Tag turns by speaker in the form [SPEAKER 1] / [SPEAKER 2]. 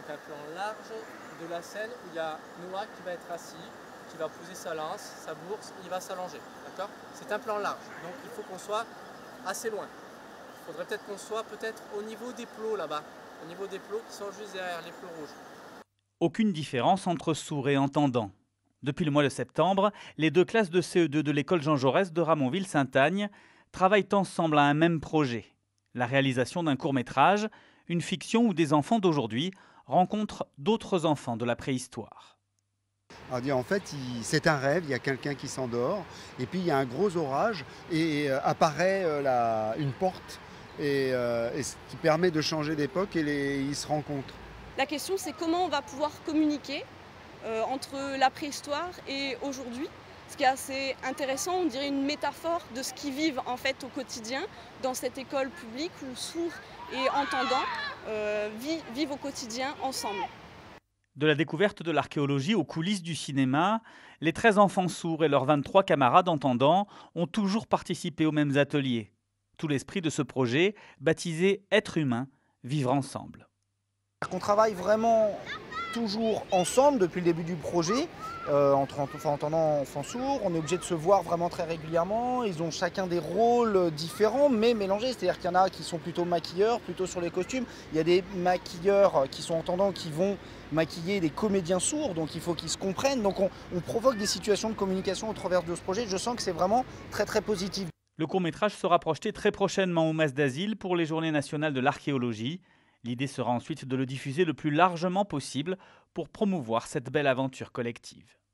[SPEAKER 1] donc un plan large de la scène où il y a Noah qui va être assis, qui va poser sa lance, sa bourse, il va s'allonger. D'accord? C'est un plan large, donc il faut qu'on soit assez loin. Il faudrait peut-être qu'on soit au niveau des plots là-bas, au niveau des plots qui sont juste derrière les plots rouges.
[SPEAKER 2] Aucune différence entre sourds et entendants. Depuis le mois de septembre, les deux classes de CE2 de l'école Jean Jaurès de Ramonville-Sainte-Agne travaillent ensemble à un même projet. La réalisation d'un court-métrage, une fiction où des enfants d'aujourd'hui rencontrent d'autres enfants de la préhistoire.
[SPEAKER 3] En fait, c'est un rêve, il y a quelqu'un qui s'endort, et puis il y a un gros orage, et apparaît une porte, et ce qui permet de changer d'époque, et ils se rencontrent.
[SPEAKER 4] La question, c'est comment on va pouvoir communiquer entre la préhistoire et aujourd'hui. Ce qui est assez intéressant, on dirait une métaphore de ce qu'ils vivent en fait au quotidien dans cette école publique où sourds et entendants vivent au quotidien ensemble.
[SPEAKER 2] De la découverte de l'archéologie aux coulisses du cinéma, les 13 enfants sourds et leurs 23 camarades entendants ont toujours participé aux mêmes ateliers. Tout l'esprit de ce projet, baptisé Être humain, vivre ensemble.
[SPEAKER 5] On travaille vraiment toujours ensemble depuis le début du projet, entre entendants, enfants sourds. On est obligé de se voir vraiment très régulièrement. Ils ont chacun des rôles différents mais mélangés. C'est-à-dire qu'il y en a qui sont plutôt maquilleurs, plutôt sur les costumes. Il y a des maquilleurs qui sont entendants qui vont maquiller des comédiens sourds, donc il faut qu'ils se comprennent. Donc on provoque des situations de communication au travers de ce projet. Je sens que c'est vraiment très très positif.
[SPEAKER 2] Le court-métrage sera projeté très prochainement au Mas d'Asile pour les Journées nationales de l'archéologie. L'idée sera ensuite de le diffuser le plus largement possible pour promouvoir cette belle aventure collective.